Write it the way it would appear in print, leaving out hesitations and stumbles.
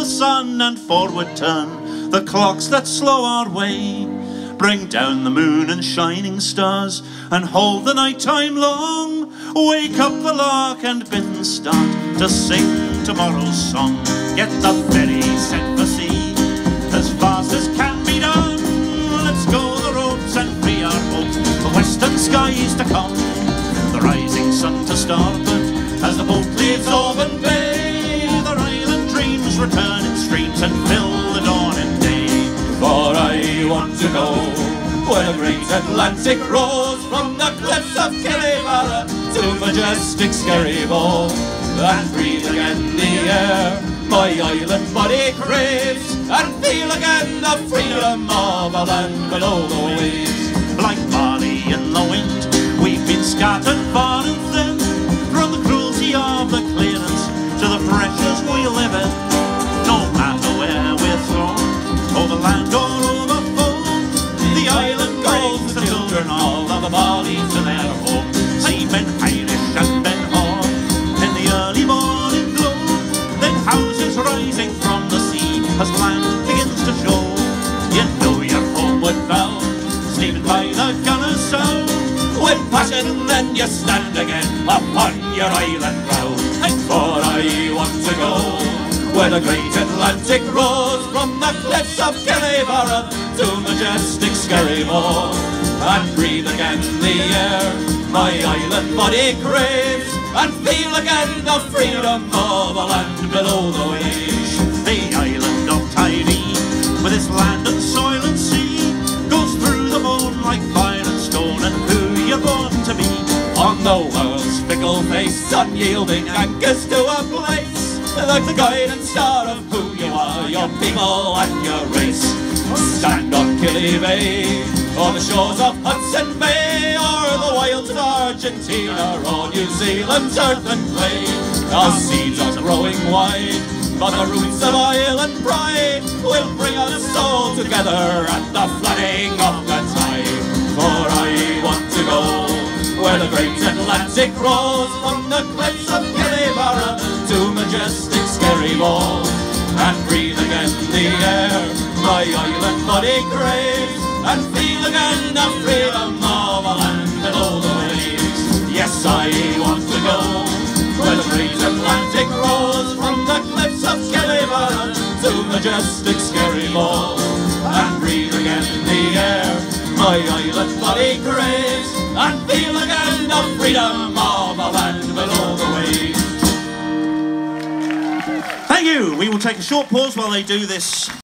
the sun and forward turn the clocks that slow our way. Bring down the moon and shining stars and hold the night time long. Wake up the lark and bid and start to sing tomorrow's song. Get the ferry set for sea as fast as can be done. Let's go the roads and free our hopes, the western skies to come. The rising sun to starboard as the boat leaves Oban Bay. Their island dreams return in streams and fill the dawning day. For I want to go where the great Atlantic roars from the cliffs of Killybarra to majestic Skerryville, and breathe again the air my island body craves, and feel again the freedom of a land below the waves. Like barley in the wind, we've been scattered far and thin, from the cruelty of the clearance to the pressures we live in. No matter where we're thrown, over land or over foam, the island goes the children all of the barley to their home. See men Irish and men Hall in the early morning glow, then houses rising from the sea as land begins to show. You know you're homeward bound, steaming by the gunner's sound. With passion then you stand again upon your island ground. For I want to go where the great Atlantic roars from the cliffs of Killybarra to majestic Skerryville, and breathe again the air my island body craves, and feel again the freedom of a land below the waves. The island of Tyree, with its land and soil and sea, goes through the bone like fire and stone, and who you're born to be. On the world's fickle face, unyielding anchors to a place, like the guiding star of who you are, your people and your race. Stand on Killy Bay, or the shores of Hudson Bay, or the wilds of Argentina, or New Zealand's earth and clay. Our seeds are growing wide, but the roots of island pride will bring us all together at the flooding of the tide. For I want to go where the great Atlantic rolls from the cliffs of Killybarra to majestic Skerryville, and breathe again the air my island body craves, and feel again the freedom of a land below the waves. Yes, I want to go where the great Atlantic rolls from the cliffs of Killybarra to majestic Skerryville, and breathe again the air my island body craves, and feel again the freedom of a land below the waves. Thank you. We will take a short pause while they do this.